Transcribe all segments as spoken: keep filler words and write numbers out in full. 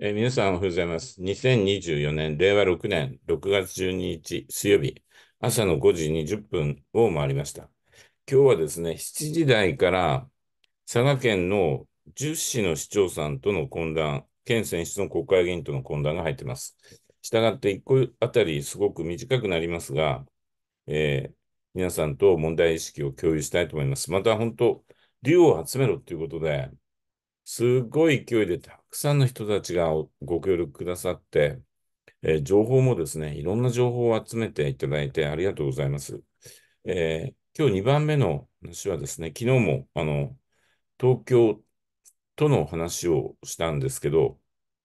えー皆さんおはようございます。にせんにじゅうよねん、れいわろくねんろくがつじゅうににち水曜日、朝のごじにじゅっぷんを回りました。今日はですね、しちじ台から佐賀県のじゅっ市の市長さんとの懇談、県選出の国会議員との懇談が入っています。したがっていっこあたりすごく短くなりますが、えー皆さんと問題意識を共有したいと思います。また本当、竜を集めろということで、すごい勢いでたくさんの人たちがご協力くださって、えー情報もですね、いろんな情報を集めていただいてありがとうございます。えー今日にばんめの話はですね、昨日もあの東京との話をしたんですけど、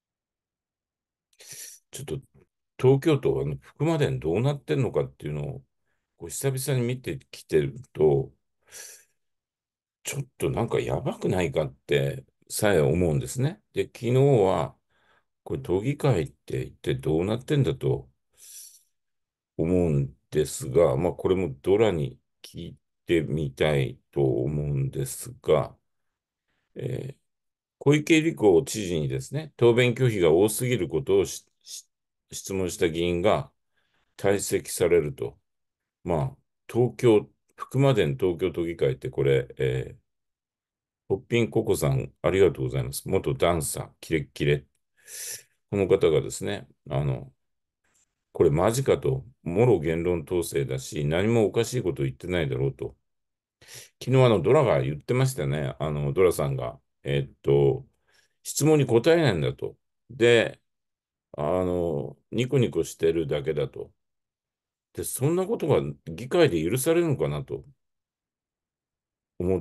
ちょっと東京都はあの福間伝どうなってんのかっていうのをこう久々に見てきてると、ちょっとなんかやばくないかってさえ思うんですね。で、昨日はこれ、都議会って一体どうなってんだと思うんですが、まあ、これもドラに聞いてみたいと思うんですが、えー小池百合子知事にですね、答弁拒否が多すぎることをしし質問した議員が退席されると。まあ、東京、福間伝東京都議会ってこれ、えー、ポッピンココさん、ありがとうございます。元ダンサー、キレッキレ。この方がですね、あの、これマジかと、もろ言論統制だし、何もおかしいこと言ってないだろうと。昨日あのドラが言ってましたね。あのドラさんが。えっと、質問に答えないんだと。で、あの、ニコニコしてるだけだと。で、そんなことが議会で許されるのかなと思って、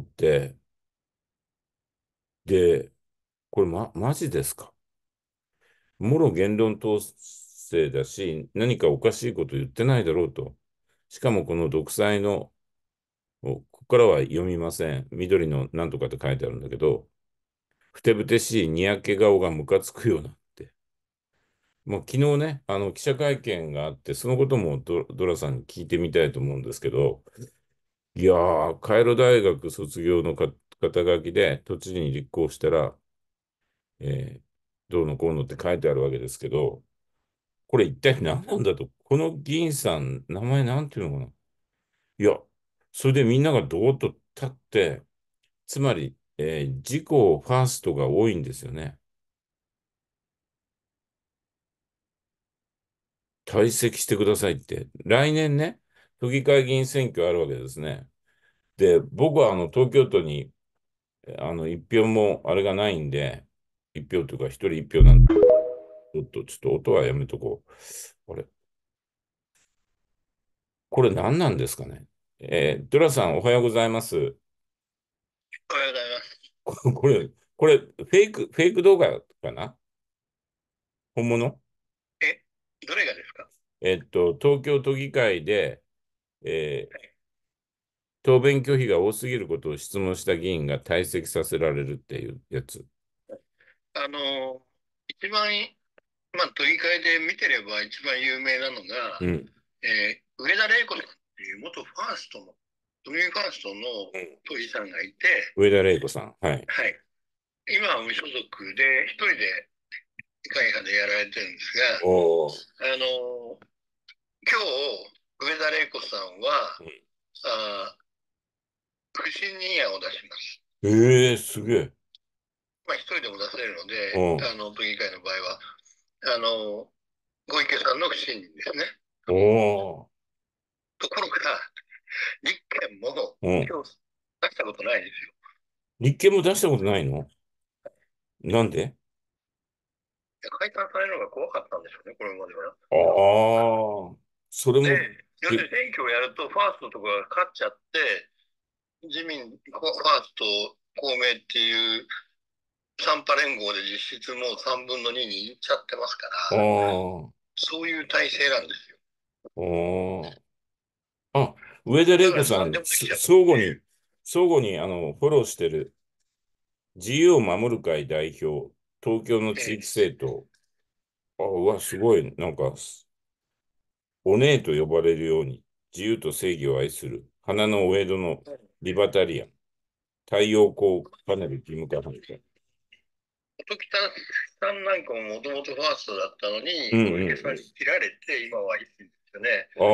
で、これま、マジですか？もろ言論統制だし、何かおかしいこと言ってないだろうと。しかもこの独裁のここからは読みません。緑のなんとかって書いてあるんだけど、ふてぶてしいにやけ顔がムカつくようなって。もう昨日ね、あの記者会見があって、そのこともド、ドラさんに聞いてみたいと思うんですけど、いやー、カイロ大学卒業のか肩書きで都知事に立候補したら、えーどうのこうのって書いてあるわけですけど、これ一体何なんだと。この議員さん、名前なんていうのかな。いや、それでみんながどーっと立って、つまり、えー自己ファーストが多いんですよね。退席してくださいって。来年ね、都議会議員選挙あるわけですね。で、僕はあの東京都にあの一票もあれがないんで、一票というか一人一票なんで、ちょっと、ちょっと音はやめとこう。あれ、これ何なんですかね。えー、ドラさんおはようございます。 おはようございます。 ここれ、これ、フェイク、フェイク動画かな？本物？ え、どれがですか？ えっと、東京都議会で、えーはい。 答弁拒否が多すぎることを質問した議員が退席させられるっていうやつ。 あの、一番、まあ、都議会で見てれば一番有名なのが、 うん。 えー上田玲子さんっていう元ファーストの、都民ファーストのうん。 都議さんがいて、 上田玲子さん。はい。 はい。今は無所属で、一人で会派でやられてるんですおー。 が、あの、今日、上田玲子さんは、 うん。 あ不信任案を出します。 ええー、すげえ。 まあ、一人でも出せるのうで、 ん。 あの、都議会の場合は、あの、小池さんの不信任ですね。 おー。 ところが、立憲もうん。 今日出したことないですよ。 立憲も出したことないの？なんで？ 解散されるのが怖かったんでしょうね、これまでは。 ああー、それで、 も、け、 要するに選挙をやると、ファーストとかが勝っちゃって、自民、ファースト、公明っていうさんぱ連合で実質もうさんぶんのににいっちゃってますかあら、 あ、 そういう体制なんですよ。 ああ。あ、上田だから玲子さん、 何でもできすちゃう。 相互に、相互に、あの、フォローしてる、自由を守る会代表、東京の地域ええ、 政党。あ、うわ、すごい、なんか、お姉と呼ばれるように、自由と正義を愛する、花のお江戸のリバタリアン、太陽光パネル義務化反対。 音喜多さんなんかももともとファーストだったのに、 うん小池さんにうん切られて、今は維新ですよね。 うん。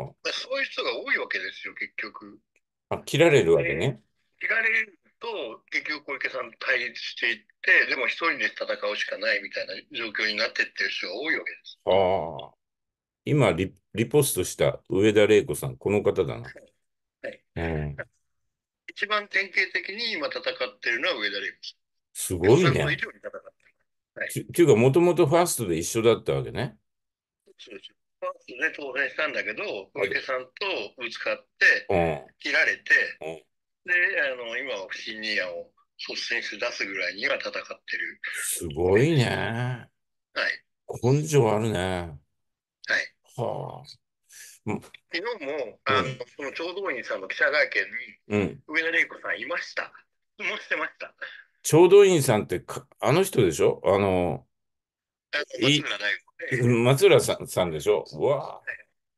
あそういう人が多いわけですよ、結局。 あ。あ、切られるわけで、 ね。 切られると、結局小池さんと対立していって、でも一人で戦うしかないみたいな状況になっていってる人が多いわけです。 ああ。今リ、リポストした上田玲子さん、この方だな。 はい。 うん。 一番典型的に今戦っているのは上田玲子さすん。共産党以ごいね。 上に戦っている。はい。 ち、っていうか、もともとファーストで一緒だったわけね。 そうですよ。ファーストで当選したんだけど、小あで、 池さんとぶつかってうん。 切られて、 うん。 で、あの、今は不信任案を率先して出すぐらいには戦ってるすごいわけです。 ね。 はい。 根性あるね。 はい。 はあ。うん。 昨日も、あの、 うん。 その聴導員さんの記者会見に、 うん。 上田玲子さんいました。質問してました。 調度員さんってか、あの人でしょ？あの、 あの松い、 村大吾で、 松浦さん、さんでしょ？うわあ、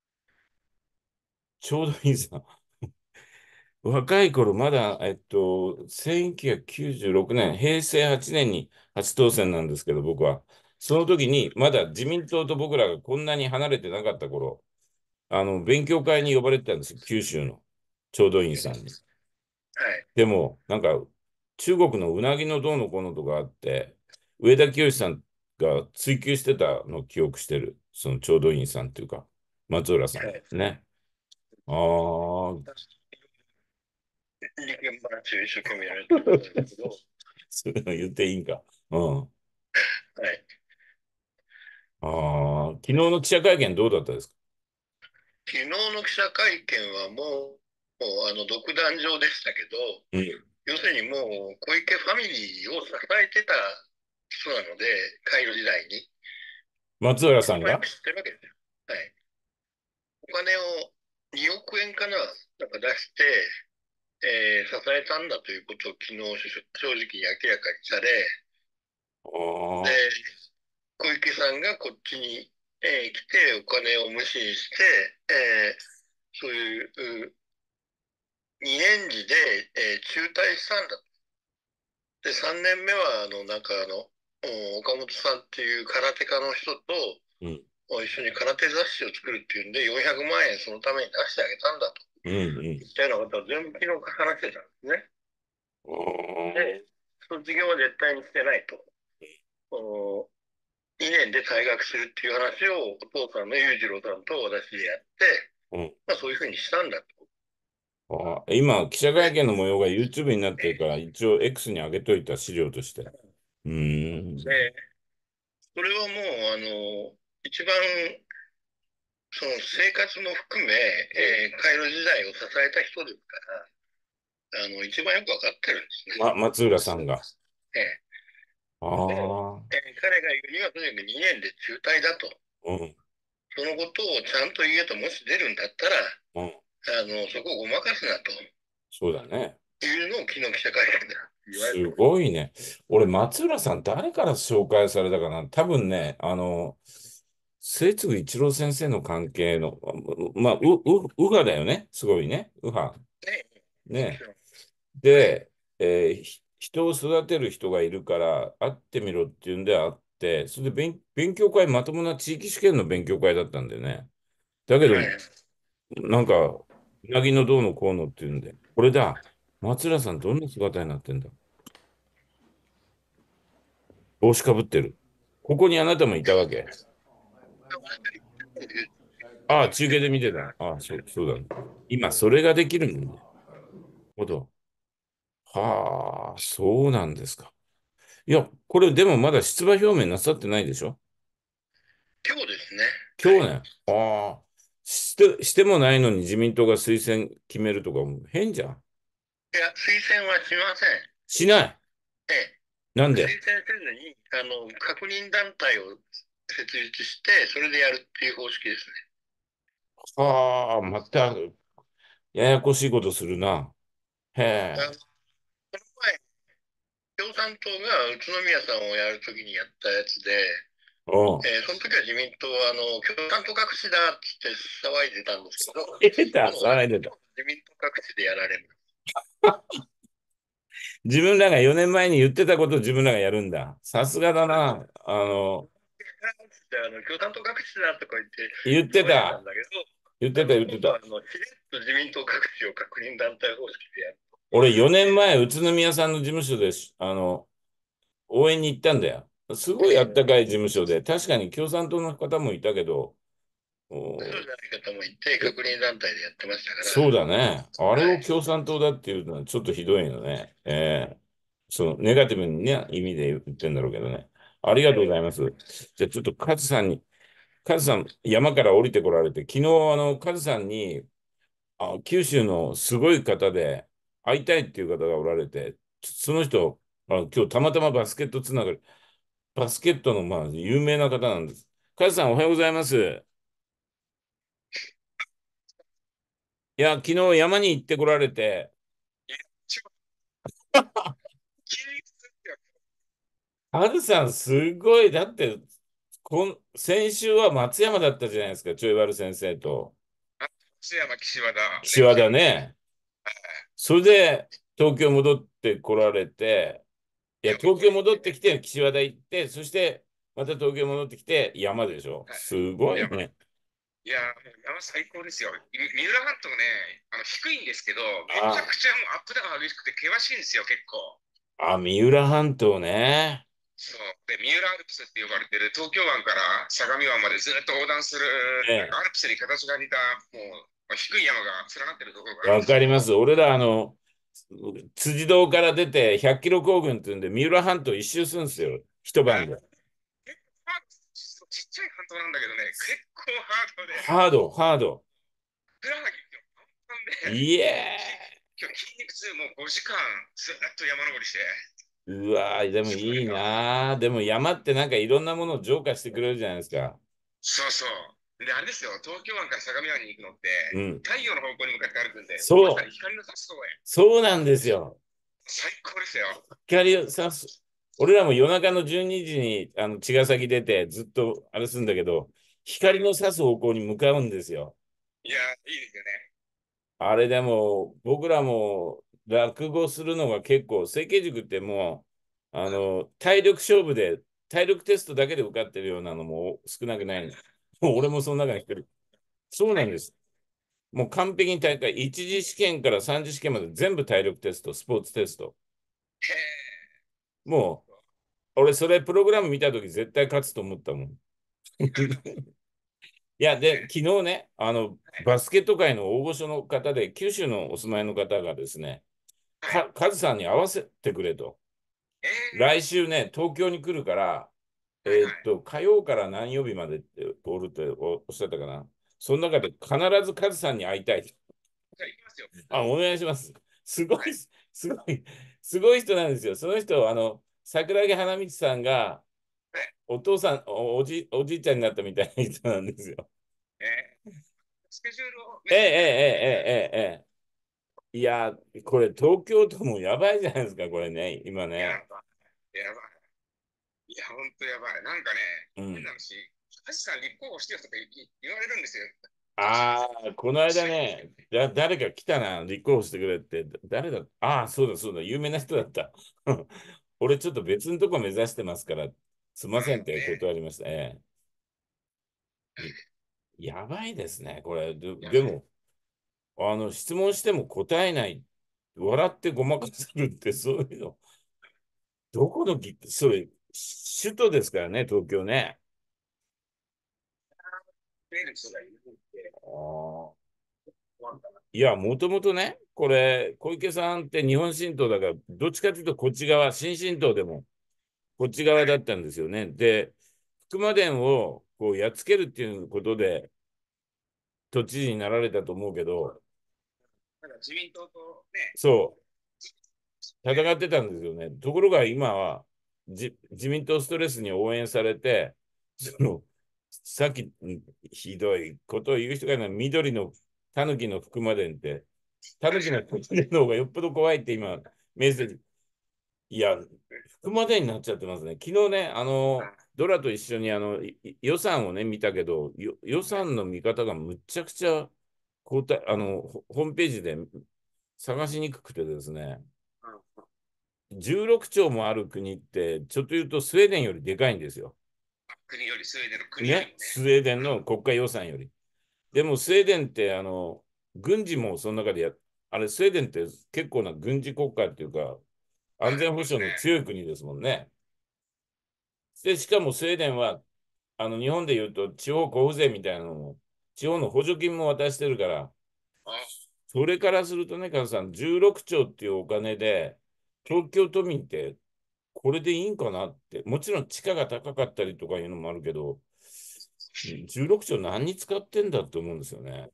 調度員さん。若い頃、まだ、えっと、せんきゅうひゃくきゅうじゅうろくねん、平成はちねんに初当選なんですけど、僕は。その時に、まだ自民党と僕らがこんなに離れてなかった頃、あの、勉強会に呼ばれてたんですよ、九州の調度員さんに。 はい。 でも、なんか、中国のうなぎのどうのこうのとかあって、上田清さんが追及してたのを記憶してる。その調度員さんっていうか、松浦さん。 はい。 ね。ああ、 立憲話を一生懸命やられてる方ですけど、 それを言っていいんか。うん。 はい。 ああ、昨日の記者会見どうだったですか？ 昨日の記者会見はもう、もうあの独壇場でしたけど、 うん。 要するにもう小池ファミリーを支えてた人なので、カイロ時代に。 松浦さんが。 一般に知ってるわけですよ。はい。お金をにおく円かな、なんか出して、えー支えたんだということを昨日正直に明らかにされ、 あで、 あ、 小池さんがこっちに、えー来てお金を無視して、えーそういうにねん次で、えー中退したんだ。で、さんねんめは、あの、なんかあの、岡本さんっていう空手家の人とうん、 一緒に空手雑誌を作るっていうんで、よんひゃくまん円そのために出してあげたんだと。 うん、うん。 みたいなことを全部昨日話してたんですね。 ああ、 で、卒業は絶対にしてないと。おにねんで退学するっていう話をお父さんの裕次郎さんと私でやって、 うん。 まあそういうふうにしたんだと。 ああ、今、記者会見の模様が YouTube になってるから、 で、 一応 X に上げといた資料として。うーん。 でそれはもう、あの、一番、その生活も含め、えー、カイロ時代を支えた人ですから、あの、一番よくわかってるんですね。 ま、松浦さんが。 えあーで、 あ、 えー彼が言うには、とにかくにねんで中退だと。 うん、 そのことをちゃんと言えと、もし出るんだったら、 うん。 あの、そこをごまかすなとそうだね。 いうのを昨日記者会見で言われすてます。 ごいね。俺、松浦さん、誰から紹介されたかな？多分ね、あの、末次一郎先生の関係の、まあ、う、う、右派だよね。すごいね。右派。 ね、もちね。 ろん。はい。 で、えーひ人を育てる人がいるから会ってみろっていうんで会って、それで勉、勉強会、まともな地域試験の勉強会だったんでね。だけど、 はい。 なんか、うなぎのどうのこうのっていうんで、これだ。松浦さん、どんな姿になってんだ？帽子かぶってる。ここにあなたもいたわけ。ああ、中継で見てた。ああ、そう、そうだね。今、それができるんだ。なるほど。はあ、そうなんですか。いや、これでもまだ出馬表明なさってないでしょ？ 今日ですね。はい。 今日ね。ああ、して、してもないのに自民党が推薦決めるとかもう変じゃん。 いや、推薦はしません。 しない。 ええ。 なんで？ 推薦せずに、あの、確認団体を設立して、それでやるっていう方式ですね。 はあ、また、ややこしいことするな。へあの、 え。 この前、共産党が宇都宮さんをやるときにやったやつで、 うん。 えーその時は自民党は、あの、共産党隠しだっつって騒いでたんですけど、 騒いでた、 今度同じ騒いでた。 ことを自民党隠しでやられる。 自分らがよねんまえに言ってたことを自分らがやるんだ。さすがだな。あの、 あの共産党各地だとか言って言って騒いでたんた。 だけ言ってた、 ど、あの言ってた。 今度はあのしれっと自民党各地を確認団体方式でやる。 俺よねんまえ、宇都宮さんの事務所でし、あの、応援に行ったんだよ。すごいあったかい事務所で、確かに共産党の方もいたけど、おそうじゃない方もいて、確認団体でやってましたから、 そうだね。あれはい。 を共産党だっていうのはちょっとひどいよね。ええそのネガティブにね、意味で言ってんだろうけどね。ありがとうございます。じゃあちょっとカズさんに、カズさん山から降りてこられて、昨日あの、カズさんに、あ、九州のすごい方で会いたいっていう方がおられて、その人、あ、今日たまたまバスケットつながり、バスケットのまあ有名な方なんです。カズさんおはようございます。いや、昨日山に行ってこられて、 いや、ちょ筋肉痛ってやカズさんすごい、だってこん、先週は松山だったじゃないですか、ちょいワル先生と。 あ松山、岸和田で岸和ございます。 田ね。それで東京戻ってこられて、いいや、 や、 本当に、 東京戻ってきて岸和田行って、そしてまた東京戻ってきて山でしょ。 はい。 すごいや、 いね。 いや、もう山最高ですよ。み三浦半島ね、あの低いんですけど、めちゃあくちゃもうアップダウン激しくて険しいんですよ、結構。 あ、三浦半島ね。 そう。で、三浦アルプスって呼ばれてる東京湾から相模湾までずっと横断する、なんえかアルプスに形が似た、もう低い山が連なってるところがえ、 あるんですけど、 わかります。俺ら、あの、辻堂から出てひゃっキロ行軍っていうんで、三浦半島一周するんですよ。一晩あ、 で。 結構ハード、ちっちゃい半島なんだけどね、結構ハードで、 ハード、ハード。 ふくらはぎってパンパンで、 いえき今日筋肉痛もうごじかんずっと山登りして、 うわー、でもいいそれが、 なー。でも山ってなんかいろんなものを浄化してくれるじゃないですか。 そうそう。で、あれですよ、東京湾から相模湾に行くのって、 うん。 太陽の方向に向かって歩くんで、もうまさにそう、 光の差す方へ。 そうなんですよ。 最高ですよ。 光をさす。俺らも夜中のじゅうにじにあの茅ヶ崎出てずっとあれするんだけど、光の差す方向に向かうんですよ。 いや、いいですよね。 あれでも僕らも落語するのが結構、成形塾ってもう、あの、体力勝負で、体力テストだけで受かってるようなのも少なくない。もう俺もその中に一人。そうなんです。もう完璧に大会、一次試験から三次試験まで全部体力テスト、スポーツテスト。 へえ。 もう、俺それプログラム見たとき絶対勝つと思ったもん。いや、で、 ね、 昨日ね、あの、 はい。 バスケット界の大御所の方で、九州のお住まいの方がですね、 はい。 か、カズさんに会わせてくれと。 えー、 来週ね、東京に来るから、えはいはい。 ーっと、火曜から何曜日までっておるっておおっしゃったかな。その中で必ずカズさんに会いたい。 じゃあ行きますよ。 あ、お願いします。すごい、 はい。 すごい、すごい人なんですよ。その人、あの、桜木花道さんが、 はい。 お父さん、お、おじ、おじいちゃんになったみたいな人なんですよ。 えー、スケジュールをメッええ、ええ、 セージで送っていただいて、 ええ、ええ、ええ。いや、これ東京都もやばいじゃないですか、これね、今ね。 やばい、やばい。いや、ほんとやばい。なんかね、 うん。 変な話、橋さん立候補してよとか言言われるんですよ。都知事。 ああ、この間ね、だ、誰か来たな、立候補してくれって。だ誰だああ、そうだ、そうだ、有名な人だった。俺ちょっと別のとこ目指してますから、すいませんってうんね。 断りました。ええ。やばいですね、これ。で、 やばい。 でも、あの、質問しても答えない。笑ってごまかせるって、そういうの。どこのぎ、それ、首都ですからね、東京ね。 増える人がいるんで、 ああ。 終わったな。 いや、もともとね、これ、小池さんって日本新党だから、どっちかというとこっち側、新進党でもこっち側だったんですよね。で、福間伝をこうやっつけるっていうことで都知事になられたと思うけど、 ただ自民党とね、 そう、戦ね、 ってたんですよね。ところが今はじ自民党ストレスに応援されて、その、さっきひどいことを言う人がいるのは、緑の狸の福間伝って、狸の福間伝の方がよっぽど怖いって今、メッセージ。いや、福までになっちゃってますね。昨日ね、あの、ドラと一緒にあのいい予算をね、見たけど、よ予算の見方がむちゃくちゃ交代、あの、ホホームページで探しにくくてですね。 じゅうろくちょうもある国って、ちょっと言うとスウェーデンよりでかいんですよ。 国より、スウェーデンの国よりね、 もね。 スウェーデンの国家予算より。でもスウェーデンって、あの、軍事もその中でや、あれ、スウェーデンって結構な軍事国家っていうか、安はい、 全保障のそうですね。 強い国ですもんね。で、しかもスウェーデンは、あの、日本で言うと地方交付税みたいなのも、地方の補助金も渡してるから、 あ、 それからするとね、カズさん、じゅうろくちょうっていうお金で、東京都民ってこれでいいんかなって、もちろん地価が高かったりとかいうのもあるけど、じゅうろくちょう何に使ってんだって思うんですよね。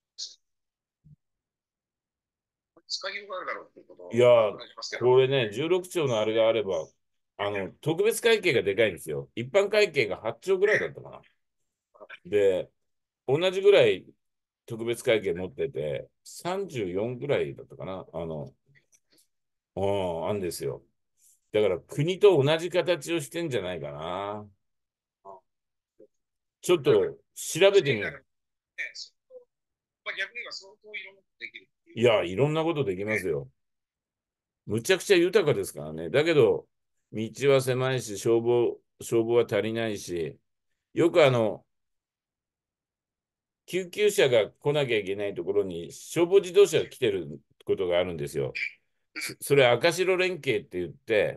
使いようがあるだろうっていうことをいやー、 感じますけど。 これね、じゅうろくちょうのあれがあれば、あの、特別会計がでかいんですよ。一般会計がはちちょうぐらいだったかな。で、同じぐらい特別会計持ってて、さんじゅうよんぐらいだったかな。あの、うん、あんですよ。だから国と同じ形をしてんじゃないかな。ちょっと調べてみよう。 ね、そまあ、逆に言えば相当いろんなことできるっていう。 いや、いろんなことできますよ。むちゃくちゃ豊かですからね。だけど、道は狭いし、消防、消防は足りないし、よくあの、救急車が来なきゃいけないところに消防自動車が来てることがあるんですよ。そそれ赤白連携って言って、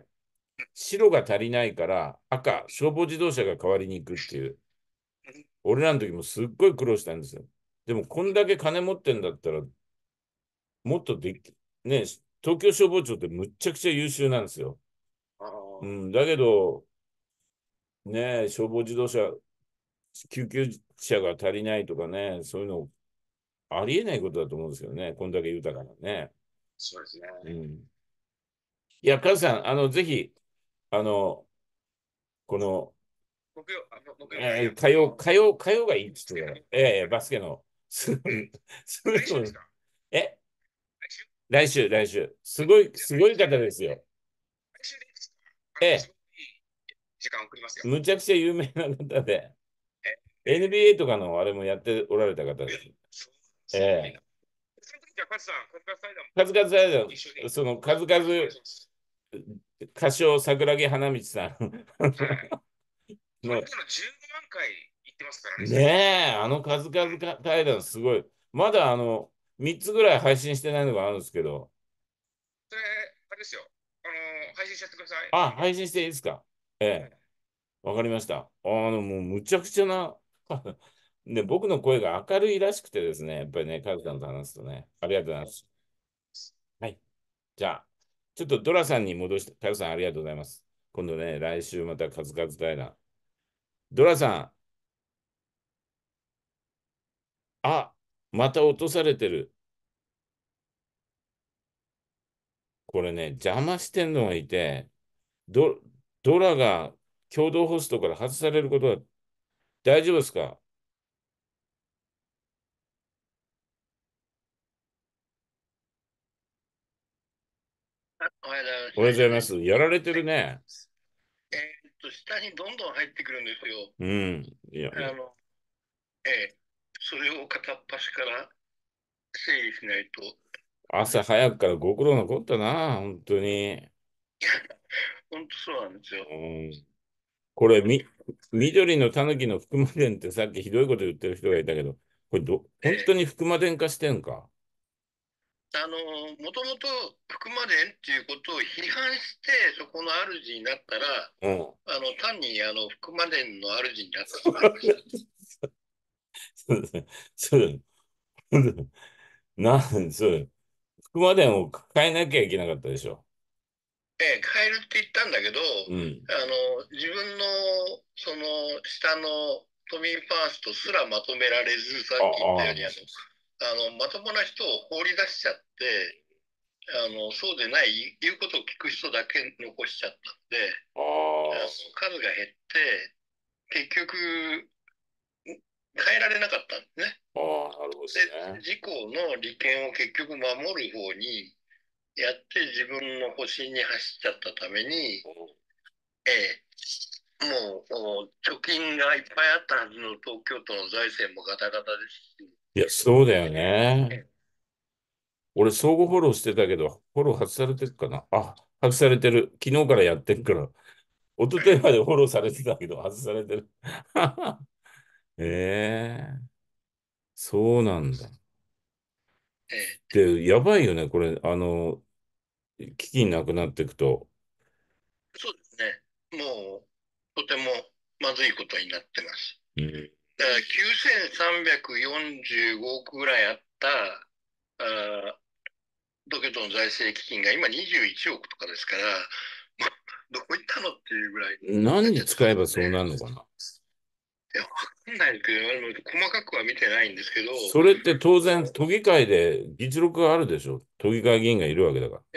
白が足りないから赤、消防自動車が代わりに行くっていう。俺らの時もすっごい苦労したんですよ。でも、こんだけ金持ってんだったら、もっとでき、ね、東京消防庁ってむっちゃくちゃ優秀なんですよ。 あうあ、 ん、だけど、ね、消防自動車、救急車が足りないとかね、そういうのありえないことだと思うんですよね。こんだけ豊かなね。 そうですね。 うん。いや、カズさん、あの、ぜひ、あの、この、 木曜、あ、木曜じゃないや、 えー火曜、 あの、 火曜、火曜がいいっバスケの、 つってたから、ええバスケの、すごい、すごい、 来週ですか？ え、 来週来週、来週、すごい、 じゃあすごい方ですよ。 来週でいいですか？あの、すええ、 ごくいい時間を送りますよ。 むちゃくちゃ有名な方で、 え、 エヌビーエー とかのあれもやっておられた方え、 です。 そう、 えすごいな。 え、 その時じゃあ、カズさん、カズカズ対談数々あれ一緒にだその数よろしくお願い 々、 します。 歌唱桜木花道さんはい。それの、 までのじゅうごまん回行ってますからね、すねでに。 え、あの数々か対談すごい。まだあの、みっつぐらい配信してないのがあるんですけど、 それ、あれですよ。あの、配信しちゃってください。 あ、配信していいですか？ええ、わかりました。あの、もうむちゃくちゃな、ね、僕の声が明るいらしくてですね、やっぱりね、カズさんと話すとね、ありがとうございます。はい。じゃあ、ちょっとドラさんに戻して、カズさんありがとうございます。今度ね、来週また数々対談。ドラさん、あ、また落とされてる。これね、邪魔してんのがいて、ド、ドラが共同ホストから外されることは大丈夫ですか？ あ、おはようございます。 おはようご大丈夫です。 ざいます。やられてはい。 るね。 えーっと、下にどんどん入ってくるんですよ。 うん。いや、もうあの、ええ、それを片っ端から整理しないと。 朝早くからご苦労なこったな、本当に。 本当そうなんですよ。 うん。これ、み、緑の狸の福間伝ってさっきひどいこと言ってる人がいたけど、これど、本当ええ、 に福間伝化してんか？ あの、もともと福間伝っていうことを批判して、そこの主になったら、 うん。 あの、単にあの、福間伝の主になったと思いました。 そうだね。そうだね。なん、そうだね。福間伝を変えなきゃいけなかったでしょ。 ええ、変えるって言ったんだけど、 うん。 あの、自分の、その、下の都民ファーストすらまとめられず、さあっき言ったように、ああ、 の、あの、まともな人を放り出しちゃって、あの、そうでない、言うことを聞く人だけ残しちゃったんで、 ああのあ、 数が減って、結局、変えられなかったんですね。 ああ、なるほどで、 ね。 自公の利権を結局守る方にやって自分の保身に走っちゃったために、ええ、もう、もう貯金がいっぱいあったはずの東京都の財政もガタガタですし、 いや、そうだよね。 ええ、 俺、相互フォローしてたけど、フォロー外されてるかなあ、 外されてる。昨日からやってるから。一昨日までフォローされてたけど、外されてる。ええ、そうなんだ。 ええ、 で、やばいよね、これ。あの、基金なくなっていくと。 そうですね。もう、とてもまずいことになってます。 うん。 だからきゅうせんさんびゃくよんじゅうごおくぐらいあった、あー東京都の財政基金が今にじゅういちおくとかですから、まどこ行ったのっていうぐらいにな何にっちゃってますね。 使えばそうなるのかな。 いや、わかんないですけど、あの細かくは見てないんですけど、 それって当然、都議会で議事録があるでしょ。都議会議員がいるわけだから。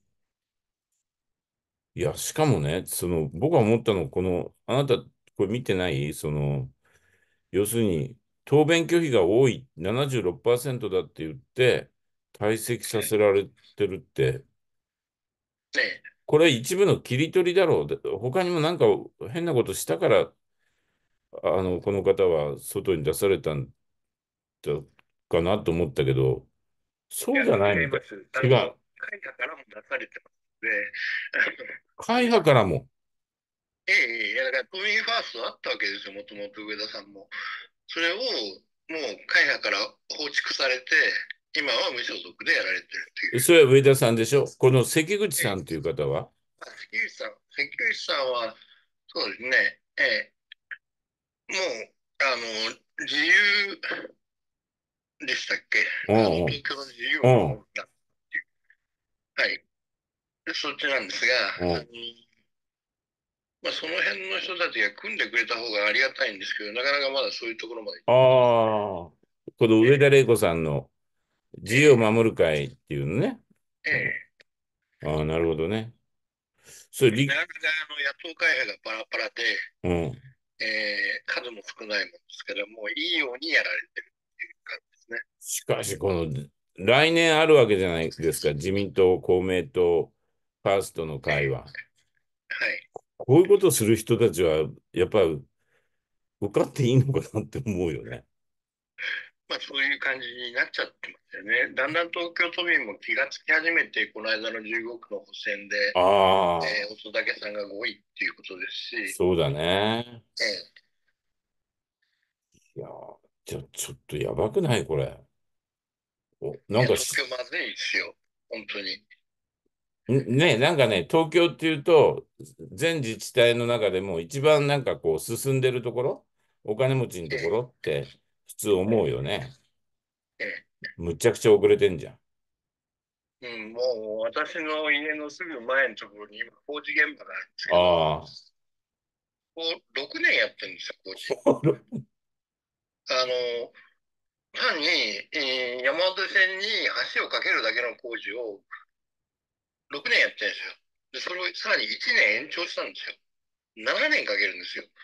いや、しかもね、その、僕が思ったのは、この、あなた、これ見てないその、要するに、答弁拒否が多い、ななじゅうろくパーセントだって言って、退席させられてるって、 ね、 これ一部の切り取りだろう。で他にもなんか変なことしたから、あの、この方は外に出されたんだかなと思ったけど、 いや、 そうじゃないみたい。 違います。あの、 違う。 会社からも出されてますので、 会派からも。 ええ、ええ、いや、だから都民ファーストあったわけですよ、もともと上田さんも。それを、もう会派から放逐されて、今は無所属でやられてるっていう。 それは上田さんでしょ。この関口ええ、 さんという方は、 まあ、関口さん、関口さんは、そうですね、ええ、もう、あの、自由でしたっけ？ うんあの、 うん、 東京の自由をうん、 守ったっていう。はい。でそっちなんですが、あの、 うん。 まあ、その辺の人たちが組んでくれた方がありがたいんですけど、なかなかまだそういうところまで。 ああ、この上田え玲子さんの自由をえ、 守る会っていうのね。 ええ、 ああ、なるほどね。それ、り、 なかなかあの野党会派がバラバラで、 うん。 えー数も少ないもんですから、もういいようにやられてるっていう感じですね。 しかし、この、来年あるわけじゃないですか。自民党、公明党、ファーストのええ、 会は。 はい。 こういうことする人たちは、やっぱり受かっていいのかなって思うよね。 まあそういう感じになっちゃってますよね。だんだん東京都民も気がつき始めて、この間のじゅうごくの補選で、えー、 ああ、 乙武さんがごいっていうことですし、 そうだね。 ええ、 いやー、じゃあ、ちょっとやばくないこれ。お、ないや、 んかし、 東京まずいですよ。本当に。 んね、なんかね、東京っていうと、全自治体の中でも一番なんかこう進んでるところ、お金持ちのところえって普通思うよね。 え、えむちゃくちゃ遅れてんじゃん。 え、うん、もう私の家のすぐ前のところに今工事現場があるんですけど、 ああ。 こうろくねんやってるんですよ、工事。 そあの、単に、えー山手線に橋を架けるだけの工事をろくねんやってるんですよ。で、それをさらにいちねん延長したんですよ。ななねんかけるんですよ。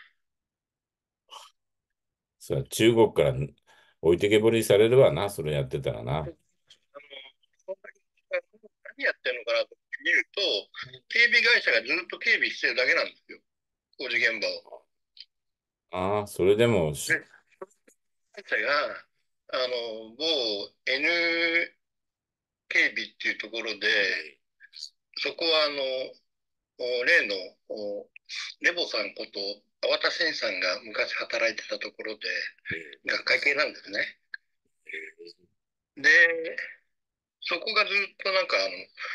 う中国から置いてけぼりされるわな、それやってたらな。 あの、そんなに何やってるのかなと見ると、警備会社がずっと警備してるだけなんですよ。工事現場を。 ああ、それでもし、 で、会社が、あの、某 N 警備っていうところで、そこはあの、例の、レボさんこと粟田慎さんが昔働いてたところで、学会系なんですね。で、そこがずっとなんかあの、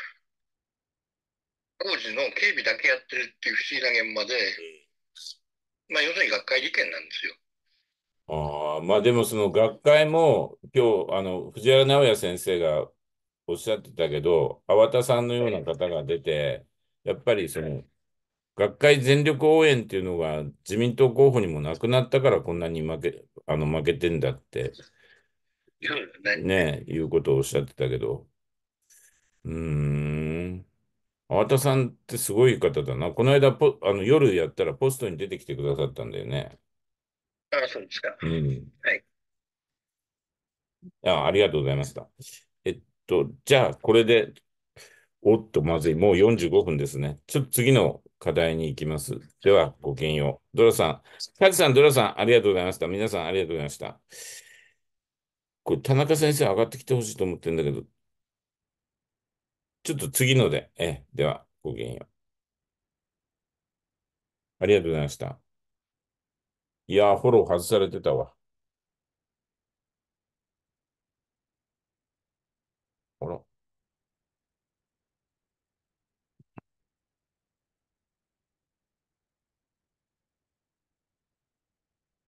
工事の警備だけやってるっていう不思議な現場で、まあ要するに学会利権なんですよ。 ああ、まあでもその学会も今日、あの、藤原直哉先生がおっしゃってたけど、粟田さんのような方が出て、やっぱりその、学会全力応援っていうのが自民党候補にもなくなったからこんなに負け、あの、負けてんだって、 そうですね。 ね、いうことをおっしゃってたけど、うーん。粟田さんってすごい方だな。この間ポ、あの、夜やったらポストに出てきてくださったんだよね。 ああ、そうですか。 うん。 はい。 あ、ありがとうございました。えっと、じゃあ、これで、おっと、まずい。もうよんじゅうごふんですね。ちょっと次の課題に行きます。では、ごきげんよう。ドラさん。カズさん、ドラさん、ありがとうございました。皆さん、ありがとうございました。これ、田中先生上がってきてほしいと思ってるんだけど、ちょっと次ので。え、では。 ごきげんよう。ありがとうございました。いやー、フォロー外されてたわ。あら。